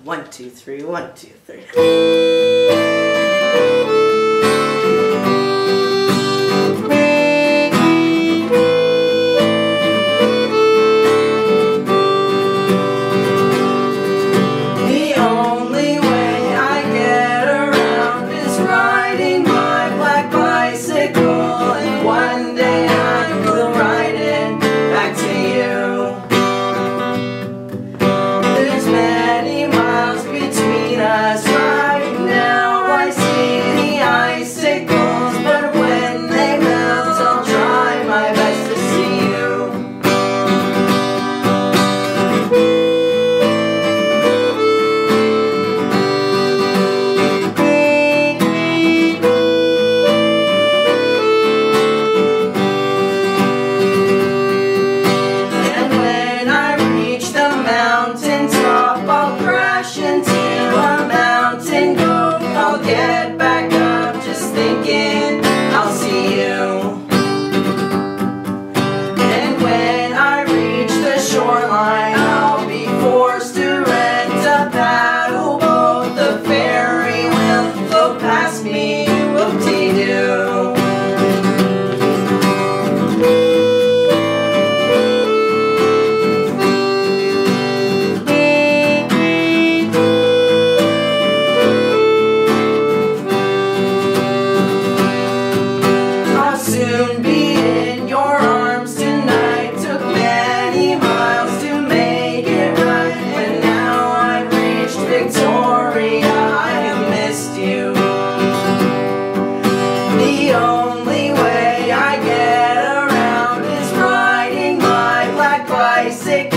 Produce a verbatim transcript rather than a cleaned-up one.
One, two, three, one, two, three. The only way I get around is riding my black bicycle, and one day I will ride it back to you. There's many miles between us right now. I see the icicles, but when they melt, I'll try my best to see you. And when I reach the mountain top, I'll crash into a mountain goat. I'll get back up just thinking I'll see you. And when I reach the shoreline, I'll be forced to rent a paddle boat. The ferry will float past me, whoop-dee-doo. I'll soon be in your arms tonight. Took many miles to make it right, and now I've reached Victoria. I have missed you. The only way I get around is riding my black bicycle.